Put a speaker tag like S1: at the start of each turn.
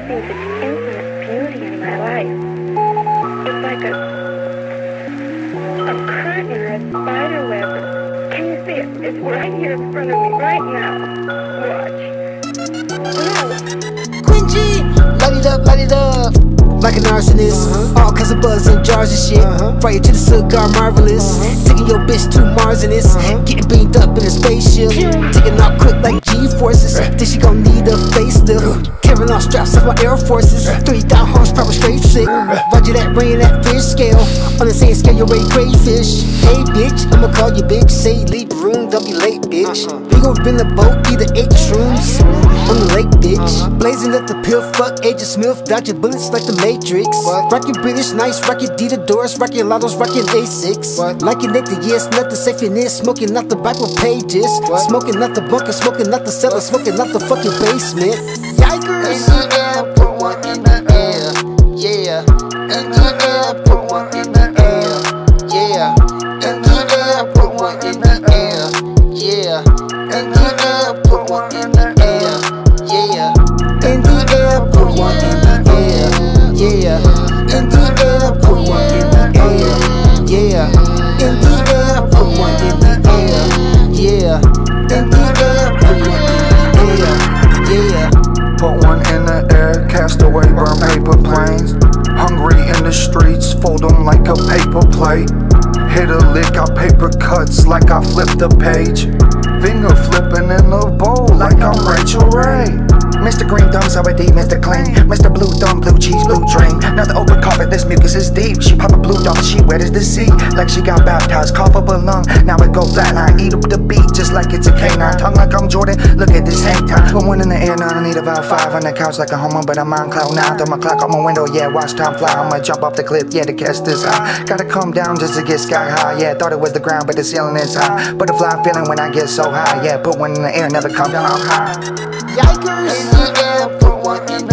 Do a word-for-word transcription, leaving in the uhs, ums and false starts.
S1: seen such infinite beauty in my life. It's like a, a curtain or a spider web. Can you see it? It's right here in front of me, right now. Watch. No.
S2: Queen G, light it up, light it up. Like an arsonist, uh-huh. All kinds of buzz and jars and shit. Uh-huh. Right to the cigar, marvelous. Uh-huh. Taking your bitch to Mars in this. Uh-huh. Getting beamed up in a spaceship. Yeah. Taking off quick like G-forces. Uh-huh. Think she gon' need a facelift. Uh-huh. Carrying off straps of my Air Forces. Uh-huh. three thousand horsepower straight sick. Uh-huh. Roger that rain, that fish scale. On the same scale, you rate crayfish. Hey bitch, I'ma call you bitch. Say leave the room, don't be late, bitch. Uh-huh. We gon' bring the boat, either eight shrooms on the lake, bitch. Uh-huh. Blazing up the pill, fuck Agent Smith. Dodging bullets like the Matrix. Rockin' British, nice, rockin' D the doors, rockin' Lottos, rockin' A six. Liking it, the yes, nothing safe in this. Smoking out the Bible pages. What? Smoking out the bunker, smoking out the cellar, smoking out the fucking basement. Yikers!
S3: In the air, put one in the air. Yeah. In the air, put one in the air. Yeah. In the air, put one in the air. Yeah. In the air, put one in the air. Yeah.
S2: In the air, put one in the air. Yeah. In the air, put one in the air. Yeah. In the air, put one in the air. Yeah. In the air, put one in the air. Yeah.
S4: Put one in the air, cast away, burn paper planes. Hungry in the streets, fold them like a paper plate. Hit a lick, I paper cuts like I flipped the page. Finger flipping in the bowl like I'm Rachel Ray.
S5: Mister Green Thumb, sour D, Mister Clean, Mister Blue Thumb, blue cheese, blue dream. Not the open carpet, this mucus is deep. She pop a blue dot, she wet as the sea. Like she got baptized, cough up a lung. Now it go flatline, eat up the beat just like it's a canine. Tongue like I'm Jordan, look at this hang time. Put one in the air, now I need about five. On the couch like a homer, but I'm on cloud nine. Throw my clock on my window, yeah, watch time fly. I'ma jump off the cliff, yeah, to catch this high. Gotta come down just to get sky high, yeah. Thought it was the ground, but the ceiling is high. Butterfly feeling when I get so high, yeah. Put one in the air, never come down high.
S2: Yikers!
S3: In the air, put one in the